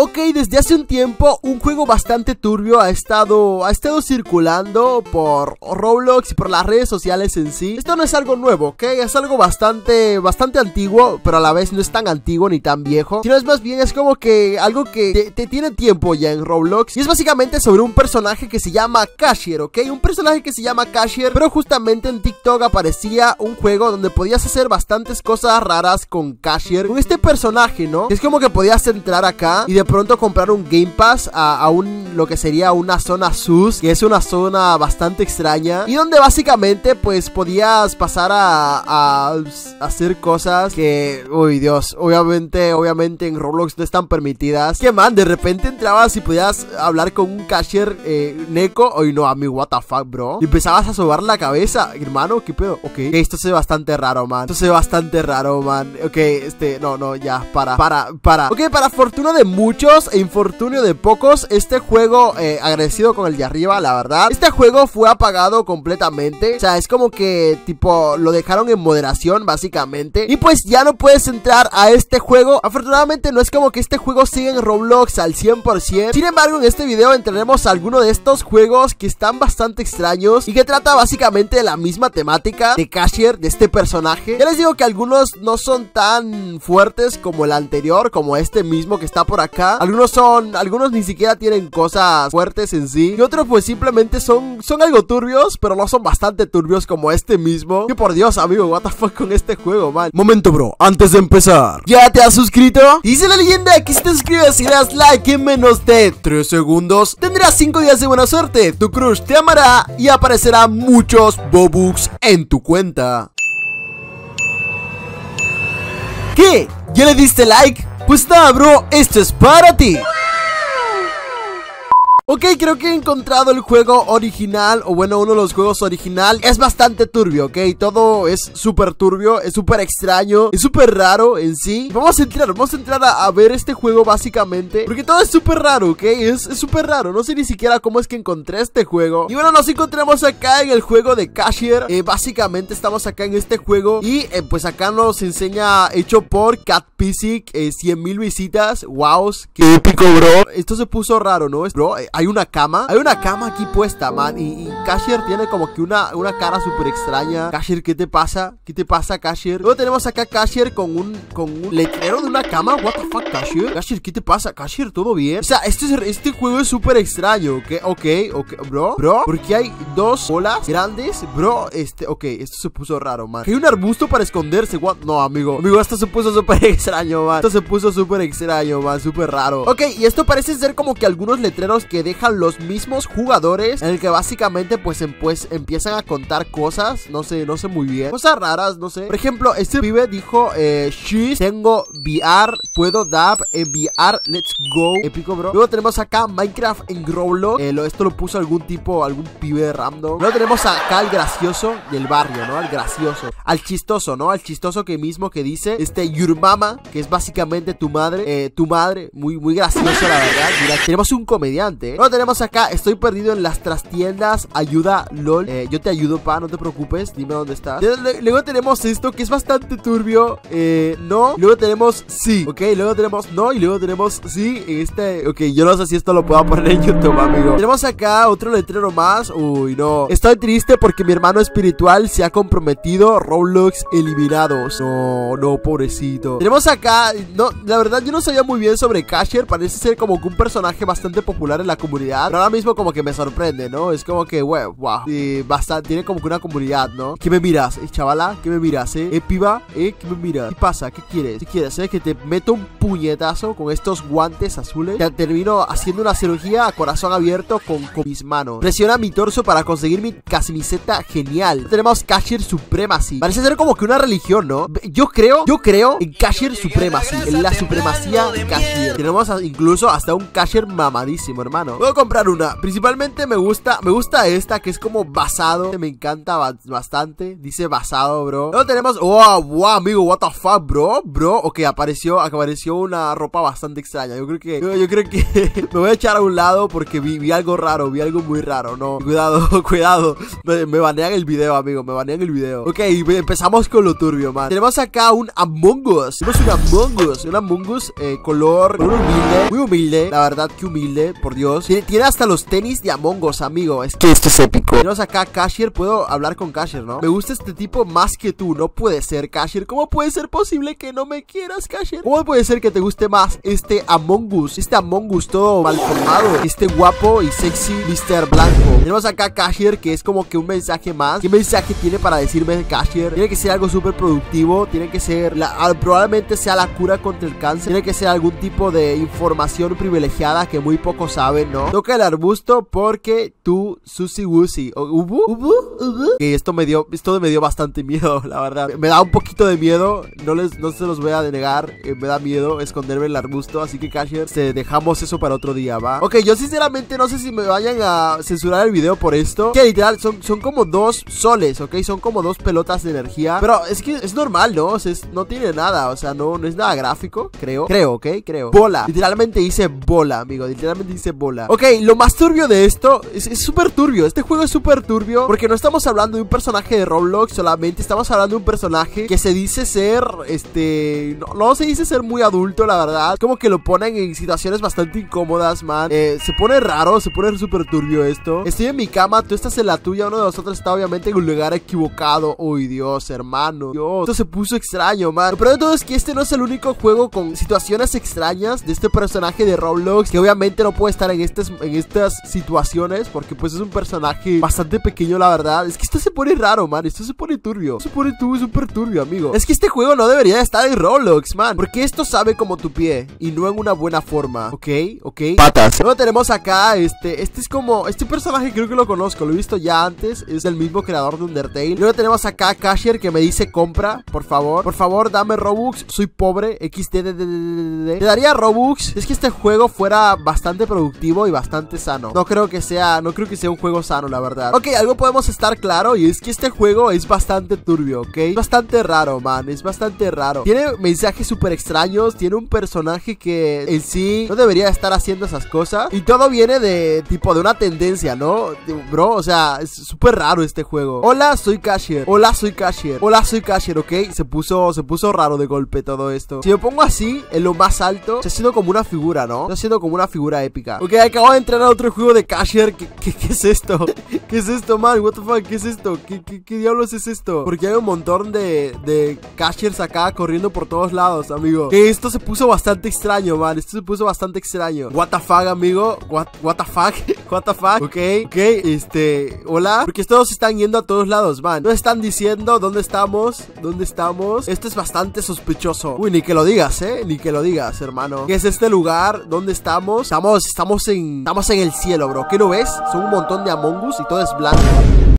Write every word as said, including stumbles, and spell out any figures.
Ok, desde hace un tiempo un juego bastante turbio ha estado, ha estado circulando por Roblox y por las redes sociales en sí. Esto no es algo nuevo, ok, es algo bastante, bastante antiguo, pero a la vez no es tan antiguo ni tan viejo, sino es más bien es como que algo que te, te tiene tiempo ya en Roblox. Y es básicamente sobre un personaje que se llama Cashier, ok, un personaje que se llama Cashier, pero justamente en TikTok aparecía un juego donde podías hacer bastantes cosas raras con Cashier, con este personaje, ¿no? Es como que podías entrar acá y de pronto comprar un Game Pass a, a un, lo que sería una zona sus, que es una zona bastante extraña, y donde básicamente pues podías pasar a, a, a hacer cosas que, uy Dios, obviamente, obviamente en Roblox no están permitidas. Que man, de repente entrabas y podías hablar con un Cashier eh, Neko, uy no, amigo, what the fuck, bro, y empezabas a sobar la cabeza, hermano, qué pedo, ok, esto se ve bastante raro, man, esto se ve bastante raro, man, ok, este, no, no, ya, para, para, para, ok, para fortuna de muchos e infortunio de pocos, este juego, eh, agradecido con el de arriba, la verdad, este juego fue apagado completamente, o sea, es como que, tipo, lo dejaron en moderación, básicamente, y pues ya no puedes entrar a este juego. Afortunadamente no es como que este juego siga en Roblox al cien por ciento, sin embargo, en este video entraremos a alguno de estos juegos que están bastante extraños y que trata básicamente de la misma temática de Cashier, de este personaje. Ya les digo que algunos no son tan fuertes como el anterior, como este mismo que está por acá. Algunos son, algunos ni siquiera tienen cosas fuertes en sí, y otros pues simplemente son, son algo turbios, pero no son bastante turbios como este mismo. Que por Dios, amigo, what the fuck con este juego, man. Momento, bro, antes de empezar, ¿ya te has suscrito? Dice la leyenda que si te suscribes y le das like en menos de tres segundos, tendrás cinco días de buena suerte, tu crush te amará y aparecerá muchos Bobux en tu cuenta. ¿Qué? ¿Ya le diste like? Pues nada, bro, esto es para ti. Ok, creo que he encontrado el juego original, o bueno, uno de los juegos original. Es bastante turbio, ok, todo es súper turbio, es súper extraño, es súper raro en sí. Vamos a entrar, vamos a entrar a, a ver este juego básicamente, porque todo es súper raro, ok, es súper raro. No sé ni siquiera cómo es que encontré este juego. Y bueno, nos encontramos acá en el juego de Cashier. eh, Básicamente estamos acá en este juego y eh, pues acá nos enseña, hecho por CatPhysic, eh, cien mil visitas. Wow, qué épico, bro. Esto se puso raro, ¿no? Bro, eh, hay una cama, hay una cama aquí puesta, man, y, y Cashier tiene como que una, una cara súper extraña. Cashier, ¿qué te pasa? ¿Qué te pasa, Cashier? Luego tenemos acá Cashier con un, con un letrero de una cama. What the fuck, Cashier? Cashier, ¿qué te pasa? Cashier, ¿todo bien? O sea, este, es, este juego es súper extraño, ¿ok? Ok, ok, bro, bro, porque hay dos bolas grandes, bro, este, ok, esto se puso raro, man. Hay un arbusto para esconderse, what? No, amigo, amigo, esto se puso súper extraño, man. Esto se puso súper extraño, man, súper raro. Ok, y esto parece ser como que algunos letreros que dejan los mismos jugadores, en el que básicamente pues, em, pues empiezan a contar cosas, no sé, no sé muy bien, cosas raras, no sé. Por ejemplo, este pibe dijo, eh, she's, tengo V R, puedo dab, en V R, let's go, épico, bro. Luego tenemos acá Minecraft en Roblox, eh, lo, esto lo puso algún tipo, algún pibe random. Luego tenemos acá al gracioso del barrio, ¿no? Al gracioso, al chistoso, ¿no? Al chistoso que mismo que dice, este, your mama, que es básicamente tu madre, eh, tu madre, muy, muy gracioso, la verdad. Mira, tenemos un comediante, ¿eh? Luego tenemos acá, estoy perdido en las trastiendas, ayuda, lol, eh, yo te ayudo, pa, no te preocupes, dime dónde estás. Luego tenemos esto que es bastante turbio, eh, no. Luego tenemos sí, ok, luego tenemos no, y luego tenemos sí, este, ok, yo no sé si esto lo puedo poner en YouTube, amigo. Tenemos acá otro letrero más, uy, no. Estoy triste porque mi hermano espiritual se ha comprometido, Roblox eliminados. No, no, pobrecito. Tenemos acá, no, la verdad yo no sabía muy bien sobre Cashier, parece ser como que un personaje bastante popular en la comunidad, pero ahora mismo como que me sorprende, ¿no? Es como que, wow, wow, sí, bastante, tiene como que una comunidad, ¿no? ¿Qué me miras, eh, chavala? ¿Qué me miras, eh? ¿Eh, piba? ¿Eh? ¿Qué me miras? ¿Qué pasa? ¿Qué quieres? ¿Qué quieres? ¿Eh? Que te meto un puñetazo con estos guantes azules. Te termino haciendo una cirugía a corazón abierto con, con mis manos. Presiona mi torso para conseguir mi camiseta genial. Tenemos Cashier Supremacy. Parece ser como que una religión, ¿no? Yo creo, yo creo en Cashier Supremacy, en la supremacía de Cashier. Tenemos incluso hasta un Cashier mamadísimo, hermano. hermano. Puedo comprar una. Principalmente me gusta, me gusta esta que es como basado. Me encanta ba bastante. Dice basado, bro. Luego tenemos, wow, wow, amigo, what the fuck, bro, bro. Ok, apareció, apareció una ropa bastante extraña. Yo creo que, yo, yo creo que me voy a echar a un lado porque vi, vi algo raro, vi algo muy raro, no. Cuidado, cuidado. Me, me banean el video, amigo, me banean el video. Ok, empezamos con lo turbio, man. Tenemos acá un Among Us. Tenemos un Among Us, un Among Us eh, color, color humilde, muy humilde, la verdad que humilde, por Dios. Tiene, tiene hasta los tenis de Among Us, amigo. Es que esto es épico. Tenemos acá Cashier, puedo hablar con Cashier, ¿no? Me gusta este tipo más que tú, no puede ser, Cashier. ¿Cómo puede ser posible que no me quieras, Cashier? ¿Cómo puede ser que te guste más este Among Us? Este Among Us todo mal formado, este guapo y sexy mister Blanco. Tenemos acá Cashier, que es como que un mensaje más. ¿Qué mensaje tiene para decirme Cashier? Tiene que ser algo súper productivo, tiene que ser, la, probablemente sea la cura contra el cáncer, tiene que ser algún tipo de información privilegiada que muy pocos saben, ¿no? Toca el arbusto porque tú, Susi Wusi. ¿Ubu? ¿Ubu? ¿Ubu? Que esto me dio, esto me dio bastante miedo, la verdad. Me da un poquito de miedo, no les, no se los voy a denegar, eh, me da miedo esconderme en el arbusto, así que Cashier, se dejamos eso para otro día, ¿va? Ok, yo sinceramente no sé si me vayan a censurar el video por esto. Que literal, son, son como dos soles, ¿ok? Son como dos pelotas de energía. Pero es que es normal, ¿no? O sea, es, no tiene nada, o sea, no, no es nada gráfico, creo. Creo, ¿ok? Creo. Bola. Literalmente dice bola, amigo. Literalmente dice bola. Ok, lo más turbio de esto es súper turbio. Este juego es súper turbio porque no estamos hablando de un personaje de Roblox solamente. Estamos hablando de un personaje que se dice ser, este... No, no se dice ser muy adulto, la verdad. Como que lo ponen en situaciones bastante incómodas, man. Eh, se pone raro, se pone súper turbio esto. Estoy en mi cama, tú estás en la tuya. Uno de nosotros está obviamente en un lugar equivocado. Uy, Dios, hermano. Dios, esto se puso extraño, man. Pero de todo es que este no es el único juego con situaciones extrañas de este personaje de Roblox, que obviamente no puede estar en estas, en estas situaciones porque pues es un personaje bastante pequeño, la verdad. Es que esto se pone raro, man. Esto se pone turbio. Esto se pone tu, súper turbio, amigo. Es que este juego no debería estar en Roblox, man, porque esto sabe como tu pie y no en una buena forma. Ok, ok. Patas. Luego tenemos acá, este, este es como, este personaje creo que lo conozco, lo he visto ya antes. Es el mismo creador de Undertale. Luego tenemos acá a Cashier que me dice compra, por favor. Por favor, dame Robux. Soy pobre. X D D D D D. Te daría Robux. Es que este juego fuera bastante productivo y bastante sano. No creo que sea, no creo que sea un juego sano, la verdad. Ok, algo podemos estar claro y es que este juego es bastante turbio, ¿ok? Es bastante raro, man. Es bastante raro. Tiene mensajes súper extraños. Tiene un personaje que en sí no debería estar haciendo esas cosas. Y todo viene de tipo de una tendencia, ¿no? Bro, o sea, es súper raro este juego. Hola, soy Cashier. Hola, soy Cashier. Hola, soy Cashier, ¿ok? Se puso, se puso raro de golpe todo esto. Si me pongo así, en lo más alto, está haciendo como una figura, ¿no? Está haciendo como una figura épica. Ok, acabo de entrar a otro juego de Cashier. ¿Qué, qué, qué es esto? ¿Qué es esto, man? What the fuck? ¿Qué es esto? ¿Qué, qué, qué diablos es esto? Porque hay un montón de, de Cashiers acá corriendo por todos lados, amigo. Que esto se puso bastante extraño, man. Esto se puso bastante extraño. What the fuck, amigo? What, what the fuck? What the fuck? Ok, ok, este... Hola. Porque todos están yendo a todos lados, man. No están diciendo dónde estamos. ¿Dónde estamos? Esto es bastante sospechoso. Uy, ni que lo digas, eh. Ni que lo digas, hermano. ¿Qué es este lugar? ¿Dónde estamos? Estamos, estamos en... Estamos en el cielo, bro. ¿Qué no ves? Son un montón de Among Us y todo es blanco.